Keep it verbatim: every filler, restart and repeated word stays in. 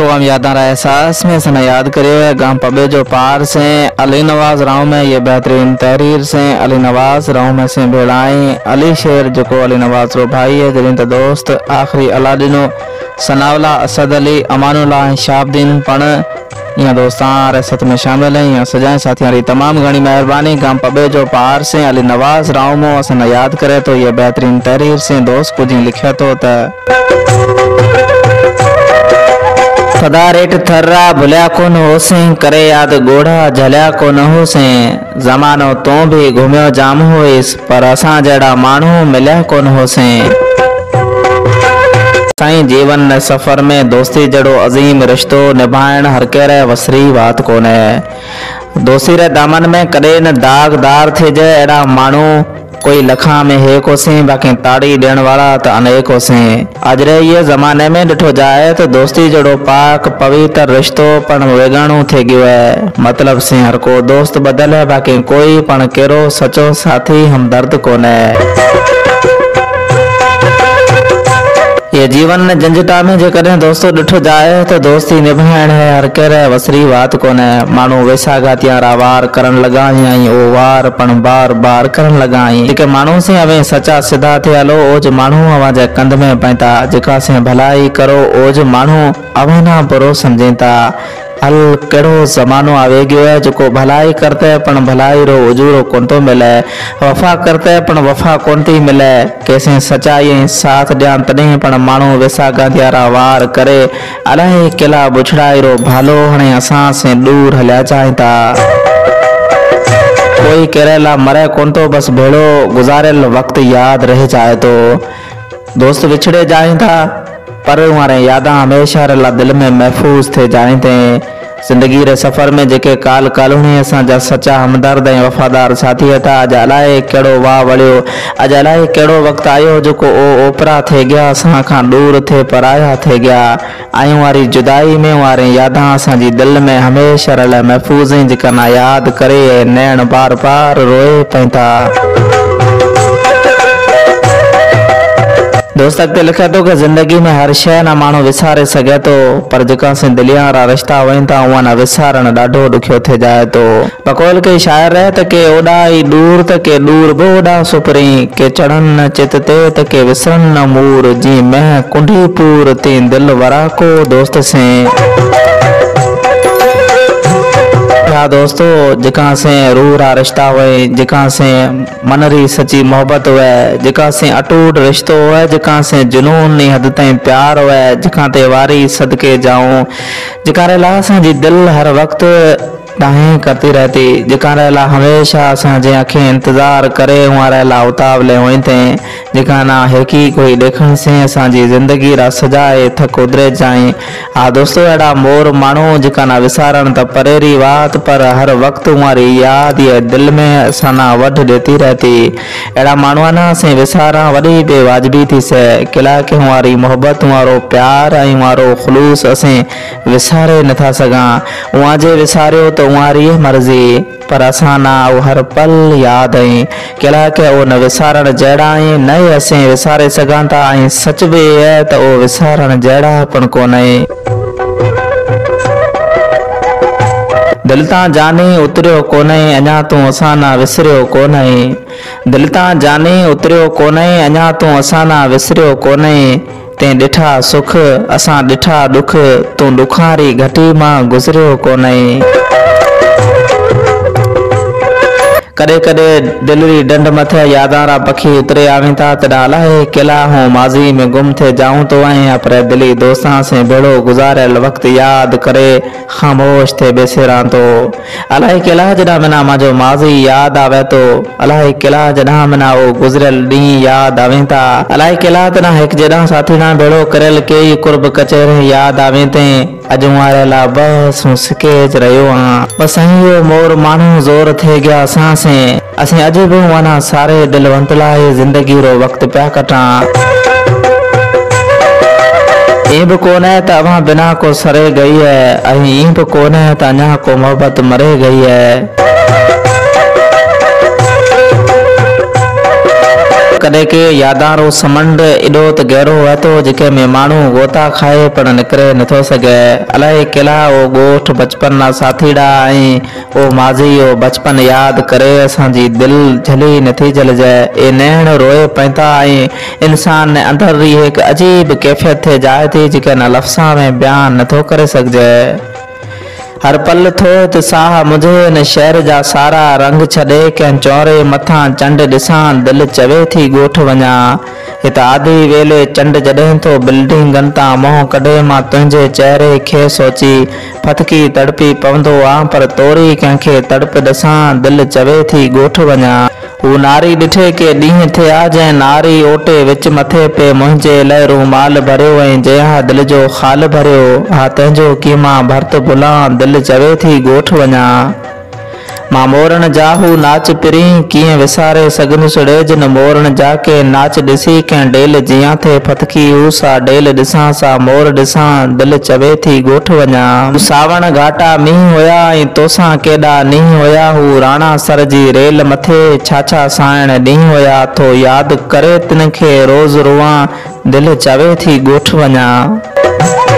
तमाम यादां रा एहसास में सना याद करिए गांव पबे जो पार से अली नवाज राव में ये बेहतरीन तहरीर से अली नवाज राव में से भेड़ाई अली शेर जो अली नवाज रो भाई है जरिन दोस्त आखिरी अलादिनो सनावला असद अली अमानुल्ला शाबदीन पण यहाँ दोस्तान रेसत में शामिल हैं। यहाँ सजाएं साथियों री तमाम घनी मेहरबानी। गांव पबे जो पार से अली नवाज राव मो असना याद करे तो ये बेहतरीन तहरीर से दोस्त कुछ लिखे तो सदा रेट थर्रा भुलिया कोन होसे करे याद गोढ़ा झलिया कोन होसे जमानो तो भी घूमियो जाम होइस पर असा जड़ा मानू मिलिया कोन होसे साईं जीवन ने सफर में दोस्ती जड़ो अजीम रिश्तो निभाण हर केरे वसरी बात कोन है। दोस्ती रे दामन में कदे न दागदार थे जे एड़ा मानू कोई लखा में है को से बाकी ताड़ी देण वाला तो अनेको से अजरे ये जमाने में डिठो जाए तो दोस्ती जड़ो पाक पवित्र रिश्तो पण वेगाणु थे गयो है। मतलब से हर को दोस्त बदल है बाकी कोई पण केरो सचो साथी हमदर्द कोन है। ये जीवन ने झंझटा में जो करें दोस्तों डिठो जाए तो दोस्ती निभाण है हर केरे वसरी बात कोन है। मानो वैसा गातिया रावार करन लगाई आई ओ वार पण बार बार करन लगाई जेके मानो से हमें सच्चा सीधा थे हलो ओज मानो आवाज कंध में पैता जेका से भलाई करो ओज मानो अवना बुरो समझेता। हल केड़ो जमानो आवे गयो है जो भलाई करते है पण भलाई रो उजूरो कोन तो मिले वफा करते है पण वफा कोन थी मिले कैसे सच्चाई साथ ध्यान तने पण मानो वैसा गांधियारा वार करे अलाए किला बुछड़ाई रो भालो हणे असा से दूर हल्या चाहता। कोई केरेला मरे कोन तो बस भेड़ो गुजारेल वक्त याद रह जाए तो दोस्त विछड़े जाए था पर हमारे यादा हमेशा रला दिल में महफूज थे जाए थे। जिंदगी रे सफर में जेके काल कालुनी असा जा सच्चा हमदर्द ए वफादार साथी था अज अलाए केड़ो वाह वड़ियो अज अलाए केड़ो वक्त आयो जो को ओ ओपरा थे गया असा खां दूर थे पराया थे गया आयूं वारी जुदाई में वारे यादा असा जी दिल में हमेशा रला महफूज जेका ना याद करे नैन बार बार रोए पैता। दोस्त अॻिते लिखे तो कि जिंदगी में हर शय ना माण्हू विसारे सके तो पर जेका से दिलिया रा रिश्ता वही था उहा ना विसारण ॾाढो ॾुखियो थे जाए तो। बकौल के शायर है त के ओॾाई दूर त के दूर बि ओॾा सुपरी के चढ़न न चित ते त के विसरन न मूर जी मैं कुंडी पूर ते दिल वरा को दोस्त से या दोस्तों जिका से रूह रा रिश्ता हुए जिका से मन री सच्ची मोहब्बत हुए जिका से अटूट रिश्तो हुए जिका से जुनून नी हद ताईं प्यार हुए जिका ते वारी सदके जाऊं जिका रे ला असां जी दिल हर वक्त डाहें करती रहती जिका रे ला हमेशा असां जे आंखें इंतजार करे हमारे ला उतावले हुई थे जिका ना है कि कोई देखण से असां जी जिंदगी रा सजाए थक उधरे जाए। हाँ दोस्तों एड़ा मोर मानो जिका ना विसारण त परेरी बात पर हर वक्त हमारी याद ये दिल में असां ना वढ देती रहती एड़ा मानवा ना से विसारा वडी बेवाजबी थी से किला के हमारी मोहब्बत हमारो प्यार आई हमारो खुलूस असें विसारे नथा सगा वहाँ जे विसारियो तो हमारी मर्जी पर असा ना हर पल याद आई किला के वो न विसारण जड़ा आई नए असें विसारे सगां था आई सच भी है तो वो विसारण जड़ा पण कोन है। दिल ता जाने उतरियो कोन है अञा तू असा ना विसरियो कोन है दिल ता जाने उतरियो कोन है अञा तू असा ना विसरियो कोन है ते डिठा सुख असा डिठा दुख तू दुखारी घटी मां गुजरियो कोन है। कदे कदे दिल री डंड मथे यादारा पखी उतरे आवी था तड़ा अलाए किला हूँ माजी में गुम थे जाऊं तो आए पर दिली दोस्तां से भेड़ो गुजारेल वक्त याद करे खामोश थे बेसेरा तो अलाए किला जड़ा मना माजो माजी याद आवे तो अलाए किला जड़ा मना वो गुजरल डी याद आवे था अलाए किला तना एक जड़ा साथी ना भेड़ो करेल के कुर्ब कचेरे याद आवे थे अज हमारे ला बस सिकेज रहियो हाँ बस यो मोर मानो जोर थे गया असां से असें अज भी वना सारे दिलवंत लाए जिंदगी रो वक्त प्या कटा ये भी कोन है त अवां बिना को सरे गई है अही ये भी कोन है त अञा को मोहब्बत मरे गई है। कॾहिं के यादारो समंड एॾो त गहरो वहतो जेके में माण्हू गोता खाए पर निकिरे नथो सघे। अलाए केला ओ ॻोठ बचपन ना साथीड़ा ऐं ओ माज़ी ओ बचपन यादि करे असांजी दिलि झली नथी जलजे। ए नैण रोए पवंदा ऐं इंसान ने अंदरि हिक अजीब कैफ़ियत थे जाए थी जेके न लफ़्ज़ां में बयान नथो करे सघिजे। हर पल थो त साह मुझे न शहर जा सारा रंग छॾे कंहिं चौरे मथां चंड ॾिसां दिलि चवे थी ॻोठ वञा। हिते आधी वेले चंड जॾहिं थो बिल्डिंगनि तां मुंहुं कढे मां तुंहिंजे चेहरे खे सोची फतकी तड़पी पवंदो आ पर तोरी कंहिंखे तड़प ॾिसां दिलि चवे थी ॻोठ वञा। हू नारी ॾिठे के ॾींहं थिया जंहिं नारी ओटे विच मथे पे मुंहिंजे लाइ रूमाल भरियो ऐं जंहिं दिलि जो ख़ाल भरियो। हा तंहिंजो कीमा भर्त भुलां दिलि चवे थी ॻोठ वञा। मां मोरन जा हू नाच पिरी कीअं विसारे सघंदुसि ॾेज न मोरन जा के नाच ॾिसी कंहिं डेल जियां थे फतकी हू सा डेल ॾिसां सा मोर ॾिसां दिलि चवे थी ॻोठ वञा। सावण घाटा मींहं हुया ऐं तोसां केॾा नींहं हुया। हू राणा सर जी रेल मथे छा छा साइण ॾींहं हुया। थो यादि करे तिन खे रोज़ रुआं दिलि चवे थी ॻोठ वञा।